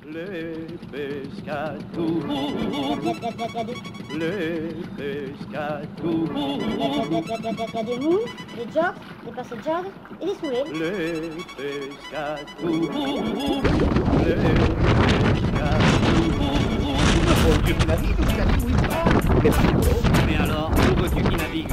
Les pescadous, les pescadous, les jocks, les passeggiate et les souhaits. les pescadous, les pescadous. Bon Dieu qui navigue ou qui navigue ou il part? Mais pas rigolo. Mais alors, où veux-tu qu'il navigue?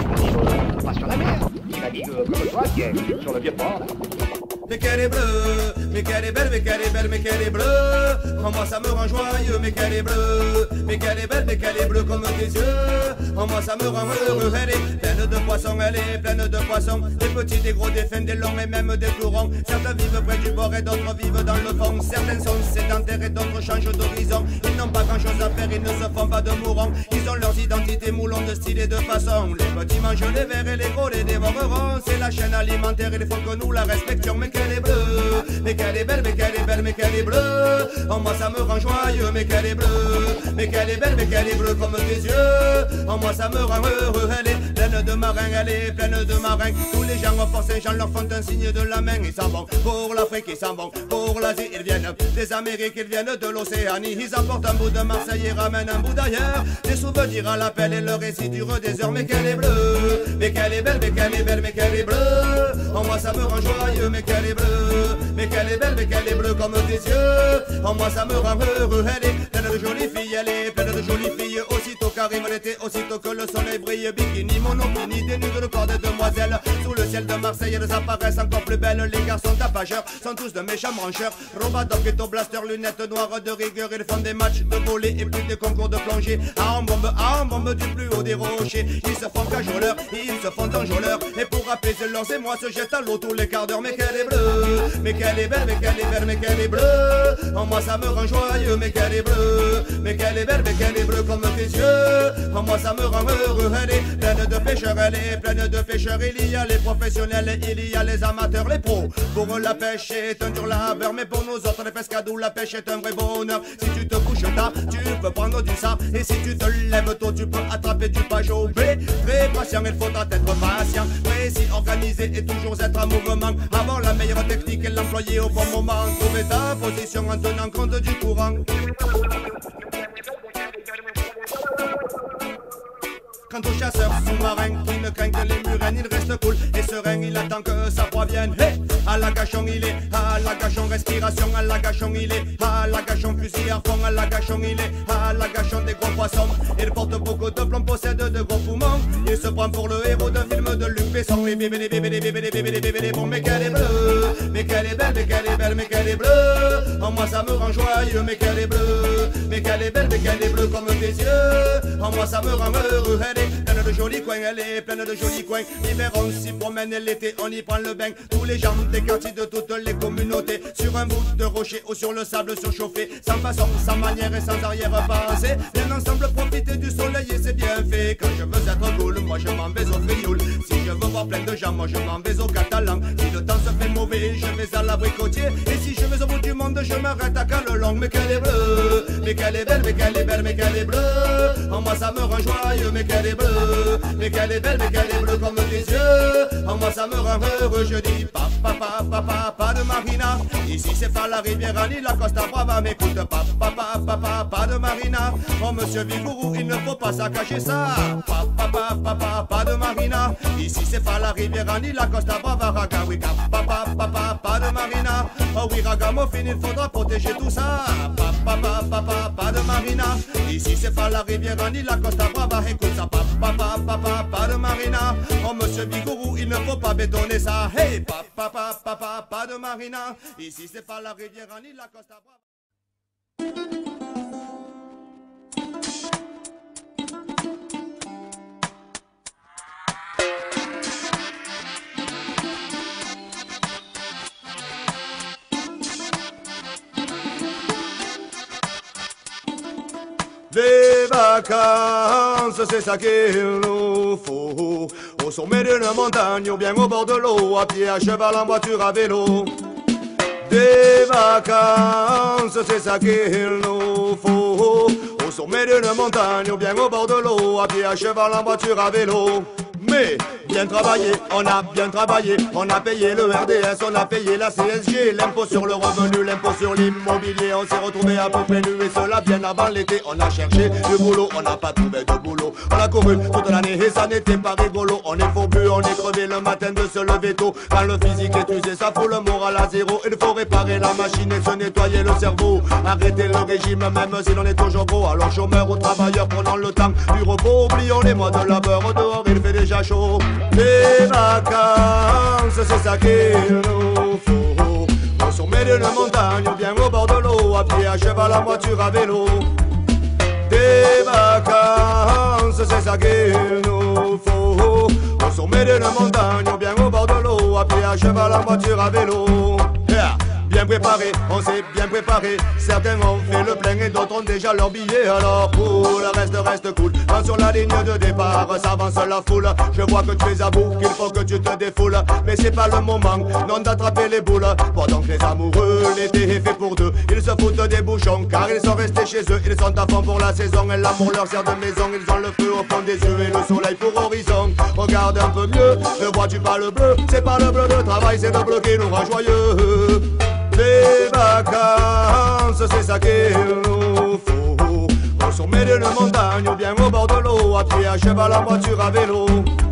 Pas sur la mer. Qui navigue comme toi, qui est sur le vieux port. Mais qu'elle est bleue, mais qu'elle est belle, mais qu'elle est belle, mais qu'elle est bleue. En moi ça me rend joyeux, mais qu'elle est bleue. Mais qu'elle est belle, mais qu'elle est bleue comme tes yeux. En moi ça me rend heureux, elle est pleine de poissons, elle est pleine de poissons. Des petits, des gros, des fins, des longs et même des plus ronds. Certains vivent près du bord et d'autres vivent dans le fond. Certains sont sédentaires et d'autres changent d'horizon. Ils n'ont pas grand chose à faire, ils ne se font pas de mourants. Ils ont leurs identités moulants de style et de façon. Les petits mangent les verts et les gros les dévoreront. C'est la chaîne alimentaire, il faut que nous la respections. Mais qu'elle est bleue, mais qu'elle est belle, mais qu'elle est belle, mais qu'elle est bleue. En moi ça me rend joyeux, mais qu'elle est bleue. Mais qu'elle est belle, mais qu'elle est bleue comme tes yeux. En moi ça me rend heureux, elle est pleine de marins, elle est pleine de marins. Tous les gens au Fort Saint-Jean leur font un signe de la main. Ils s'en vont pour l'Afrique, ils s'en vont pour l'Asie. Ils viennent des Amériques, ils viennent de l'Océanie. Ils apportent un bout de Marseille et ramènent un bout d'ailleurs. Des souvenirs à l'appel et le récit dure des heures. Mais qu'elle est bleue, mais qu'elle est belle, mais qu'elle est belle, mais qu'elle est bleue. En moi ça me rend joyeux, mais qu'elle est bleue. Mais qu'elle est belle, mais qu'elle est bleue comme tes yeux. En moi ça me rend heureux, elle est pleine de jolies filles, elle est pleine de jolies filles. Aussitôt qu'arrive l'été, aussitôt que le soleil brille, bikini, monokini, des nudes de corps de demoiselles. Sous le ciel de Marseille, elles apparaissent encore plus belles. Les garçons tapageurs sont tous de méchants brancheurs. Robadoc, ghetto blaster, lunettes noires de rigueur. Ils font des matchs de volley et puis des concours de plongée. À en bombe du plus haut des rochers. Ils se font cajoleurs, ils se font enjôleurs. Et pour apaiser leurs émois, se jettent à l'eau tous les quarts d'heure. Mais qu'elle est bleue, mais qu'elle est belle, mais qu'elle est belle, mais qu'elle est bleue. En moi ça me rend joyeux, mais qu'elle est bleue. Mais qu'elle est belle, mais qu'elle est bleue comme tes yeux. En moi ça me rend heureux, elle est pleine de pêcheurs, elle est pleine de pêcheurs. Il y a les professionnels, il y a les amateurs, les pros. Pour eux la pêche est un dur labeur, mais pour nous autres les pescadous, la pêche est un vrai bonheur. Si tu te couches tard, tu peux prendre du sable. Et si tu te lèves tôt, tu peux attraper du pajot. Très patient, il faudra être patient. Précis, organisé et toujours être en mouvement. Avoir la meilleure technique et l'employer au bon moment. Trouver ta position en tenant compte du courant. Quant aux chasseurs sous-marins qui ne craignent que les murènes, il reste cool et serein, il attend que ça provienne. Hey, à la gachon il est, à la gachon respiration, à la gachon il est, à la gachon fusil à fond, à la gachon il est, à la gachon des gros poissons. Il porte beaucoup de plomb, possède de gros poumons. Il se prend pour le héros d'un film de Luc Besson. Et bébé, bébé, bébé, bébé, bébé, bébé, bon, mais qu'elle est bleue, mais qu'elle est belle, mais qu'elle est belle, mais qu'elle est bleue. En moi ça me rend joyeux, mais qu'elle est bleue, mais qu'elle est belle, mais qu'elle est bleue comme tes yeux. En moi ça me rend heureux, elle est pleine de jolis coins, elle est pleine de jolis coins. L'hiver on s'y promène et l'été on y prend le bain. Tous les gens des quartiers de toutes les communautés, sur un bout de rocher ou sur le sable surchauffé. Sans façon, sans manière et sans arrière-pensée, bien ensemble profiter du soleil et c'est bien fait. Quand je veux être cool, moi je m'en vais au Frioul. Si je veux voir plein de gens, moi je m'en vais au Catalan. Si le temps se fait mauvais, je vais à l'abricotier. Et si je vais au bout du monde, je m'arrête à Calelong. Mais qu'elle est bleue, mais qu'elle est belle, mais qu'elle est belle, mais qu'elle est bleue. En moi ça me rend joyeux, mais qu'elle est bleue, mais qu'elle est belle, mais qu'elle est bleue comme tes yeux. En moi ça me rend heureux, je dis papa, papa, papa de Marina. Ici c'est pas la rivière ni la Costa Brava, mais écoute papa, papa, papa de Marina. Oh monsieur Vigourou, il ne faut pas saccager ça. Papa, papa, papa de Marina. Ici c'est pas la rivière ni la Costa Brava, raga, oui, papa, papa de Marina. Oh oui, ragamuffin, il faudra protéger tout ça. Papa, papa de Marina. Ici c'est pas la rivière ni la Costa Brava, écoute ça. Papa, papa de Marina. Oh monsieur Bigourou, il ne faut pas bétonner ça. Hey, papa, papa de Marina. Ici c'est pas la rivière ni la Costa Brava. Des vacances, c'est ça qu'il nous faut. Au sommet d'une montagne ou bien au bord de l'eau, à pied, à cheval, en voiture, à vélo. Des vacances, c'est ça qu'il nous faut. Au sommet d'une montagne ou bien au bord de l'eau, à pied, à cheval, en voiture, à vélo. Mais bien travaillé, on a bien travaillé. On a payé le RDS, on a payé la CSG, l'impôt sur le revenu, l'impôt sur l'immobilier. On s'est retrouvé à peu près nu et cela bien avant l'été. On a cherché du boulot, on n'a pas trouvé de boulot. On a couru toute l'année et ça n'était pas rigolo. On est fourbus, on est crevé le matin de se lever tôt. Quand le physique est usé, ça fout le moral à zéro. Il faut réparer la machine et se nettoyer le cerveau. Arrêter le régime même si l'on est toujours gros. Alors chômeurs ou travailleurs prenant le temps du repos. Oublions les mois de labeur, dehors il fait déjà chaud. Les vacances, c'est ça qu'il nous faut. Au sommet d'une montagne ou bien au bord de l'eau, à pied, à cheval, en voiture, à vélo. Des vacances, c'est ça qu'il nous faut. Au sommet d'une montagne ou bien au bord de l'eau, à pied, à cheval, en voiture, à vélo. Yeah. Bien préparé, on s'est bien préparé. Certains ont fait le plein et d'autres ont déjà leur billet. Alors pour le reste cool. Quand sur la ligne de départ s'avance la foule, je vois que tu es à bout, qu'il faut que tu te défoules. Mais c'est pas le moment, non d'attraper les boules. Pendant que les amoureux, l'été est fait pour deux. Ils se foutent des bouchons car ils sont restés chez eux. Ils sont à fond pour la saison et l'amour leur sert de maison. Ils ont le feu au fond des yeux et le soleil pour horizon. Regarde un peu mieux, ne vois-tu pas le bleu? C'est pas le bleu de travail, c'est le bleu qui nous rend joyeux. Les vacances, c'est ça qu'il nous faut. Au sommet d'une montagne ou bien au bord de l'eau, à pied, à cheval, en voiture, à vélo.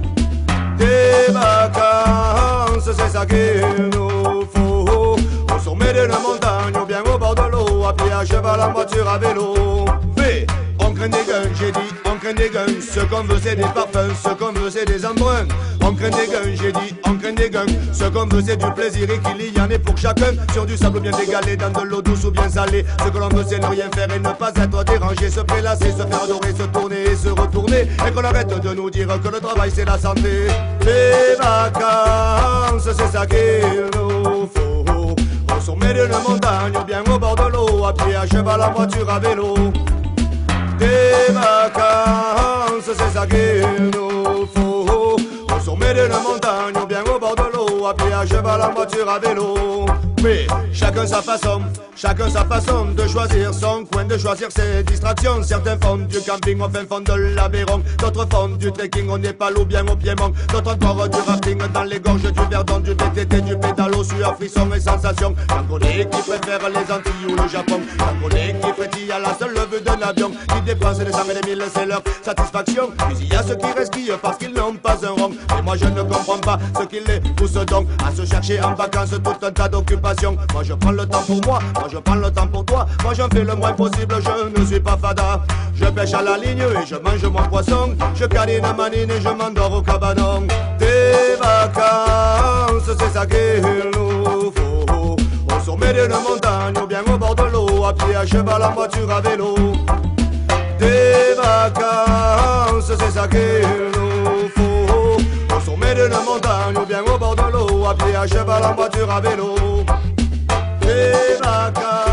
Des vacances, c'est ça qu'il nous faut. Au sommet d'une montagne ou bien au bord de l'eau, à pied, à cheval, en voiture, à vélo. Mais on craint des guns, j'ai dit, on craint des guns. Ce qu'on veut c'est des parfums, ce qu'on veut c'est des embruns. On craint des guns, j'ai dit, on craint des guns. Ce qu'on veut c'est du plaisir et qu'il y en ait pour chacun. Sur du sable bien égalé, dans de l'eau douce ou bien salée. Ce que l'on veut c'est ne rien faire et ne pas être dérangé. Se prélasser, se faire adorer, se tourner et se retourner. Et qu'on arrête de nous dire que le travail c'est la santé. Les vacances, c'est ça qu'il nous faut. Au sommet d'une montagne ou bien au bord de l'eau, à pied, à cheval, en voiture, à vélo. Des vacances, c'est ça qu'il nous faut. Au sommet d'une montagne ou bien au bord de l'eau, à pied, à cheval, en voiture, à vélo. Mais chacun sa façon de choisir son coin, de choisir ses distractions. Certains font du camping au fin fond de l'Aveyron, d'autres font du trekking au Népal ou bien au Piémont, d'autres encore du rafting dans les gorges du Verdon, du VTT, du pédalo, sueur, frisson et sensation. J'en connais qui préfèrent les Antilles ou le Japon, j'en connais qui frétillent à la seule vue d'un avion, qui dépensent des cent et des mille, c'est leur satisfaction. Puis il y a ceux qui resquillent parce qu'ils n'ont pas un rond. Et moi je ne comprends pas ce qui les pousse donc à se chercher en vacances tout un tas d'occupations. Moi je prends le temps pour moi je prends le temps pour toi. Moi j'en fais le moins possible, je ne suis pas fada. Je pêche à la ligne et je mange mon poisson. Je câline ma nine et je m'endors au cabanon. Des vacances, c'est ça qu'il nous faut. Au sommet d'une montagne ou bien au bord de l'eau, à pied, à cheval, en voiture, à vélo. Des vacances, c'est ça qu'il nous faut. Au sommet d'une montagne ou bien au bord de l'eau, à pied, à cheval, en voiture, à vélo. Des vacances.